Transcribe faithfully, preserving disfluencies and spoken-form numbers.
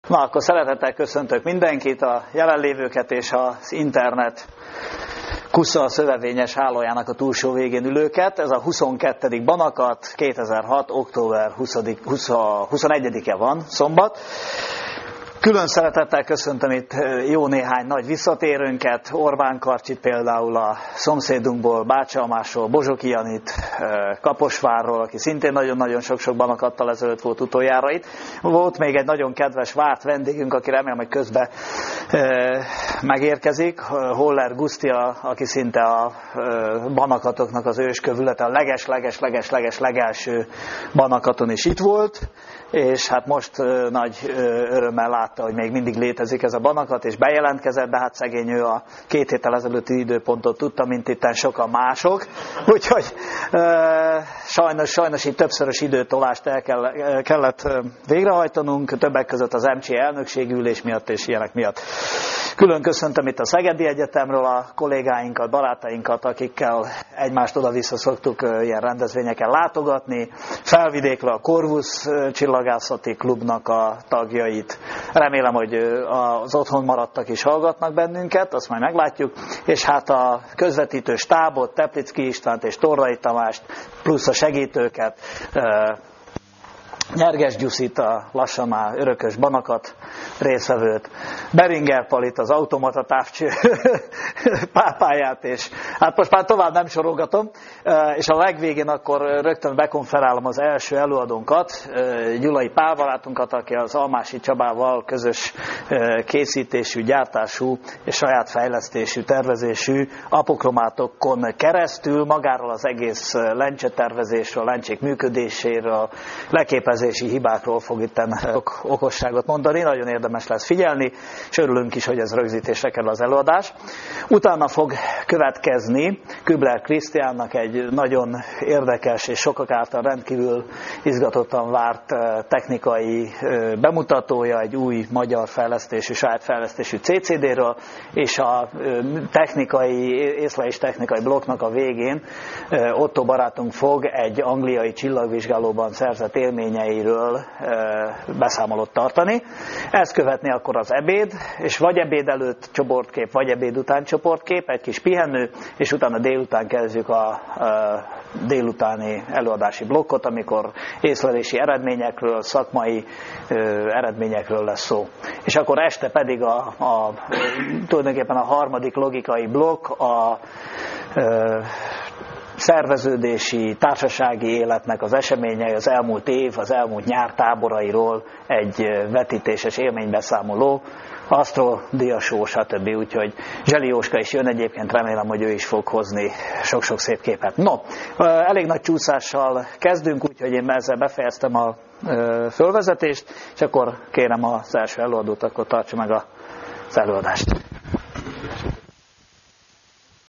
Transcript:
Na, akkor szeretettel köszöntök mindenkit, a jelenlévőket és az internet kusza szövevényes hálójának a túlsó végén ülőket. Ez a huszonkettedik Banakat, kétezer-hat. október huszonegyedike van, szombat. Külön szeretettel köszöntöm itt jó néhány nagy visszatérőnket, Orbán Karcsit például a szomszédunkból, Bácsalmásról, Bozsoki Janit, Kaposvárról, aki szintén nagyon-nagyon sok-sok Banakattal ezelőtt volt utoljára itt. Volt még egy nagyon kedves várt vendégünk, aki remélem, hogy közben megérkezik, Holler Guszti, aki szinte a Banakatoknak az őskövülete, a leges-leges-leges-leges legelső Banakaton is itt volt, és hát most nagy örömmel látta, hogy még mindig létezik ez a Banakat, és bejelentkezett, de hát szegény ő a két héttel ezelőtti időpontot tudta, mint itten sokan mások. Úgyhogy e, sajnos, sajnos így többszörös időtolást el kell, kellett végrehajtanunk, többek között az em cé elnökségülés miatt és ilyenek miatt. Külön köszöntöm itt a Szegedi Egyetemről a kollégáinkat, barátainkat, akikkel egymást oda-vissza szoktuk ilyen rendezvényeken látogatni. Felvidékről a Corvus Csillagászati Klubnak a tagjait. Remélem, hogy az otthon maradtak is hallgatnak bennünket, azt majd meglátjuk. És hát a közvetítő stábot, Teplicki Istvánt és Torrai Tamást, plusz a segítőket, Nyerges Gyuszit, a lassan már örökös Banakat részvevőt, Beringer Palit, az automata távcső pápáját, és hát most már tovább nem sorogatom, és a legvégén akkor rögtön bekonferálom az első előadónkat, Gyulai Pál barátunkat, aki az Almási Csabával közös készítésű, gyártású és saját fejlesztésű, tervezésű apokromátokon keresztül magáról az egész lencsetervezésről, lencsék működéséről, leképezési hibákról fog itten okosságot mondani, nagyon érdemes lesz figyelni, és örülünk is, hogy ez rögzítésre kerül az előadás. Utána fog következni Kübler Krisztiánnak egy nagyon érdekes és sokak által rendkívül izgatottan várt technikai bemutatója, egy új magyar fejlesztésű, saját fejlesztésű cé cé dé-ről, és a technikai, észlelés technikai blokknak a végén Otto barátunk fog egy angliai csillagvizsgálóban szerzett élményeiről beszámolót tartani. Ezt követni akkor az ebéd, és vagy ebéd előtt csoportkép, vagy ebéd után csoportkép, egy kis pihenő, és utána délután kezdjük a, a délutáni előadási blokkot, amikor észlelési eredményekről, szakmai ö, eredményekről lesz szó. És akkor este pedig a, a, tulajdonképpen a harmadik logikai blokk, a ö, szerveződési, társasági életnek az eseményei, az elmúlt év, az elmúlt nyár táborairól egy vetítéses élménybeszámoló, Asztról, Diasó, stb. Úgyhogy Zseli Jóska is jön egyébként, remélem, hogy ő is fog hozni sok-sok szép képet. No, elég nagy csúszással kezdünk, úgyhogy én ezzel befejeztem a fölvezetést, és akkor kérem az első előadót, akkor tartsa meg az előadást.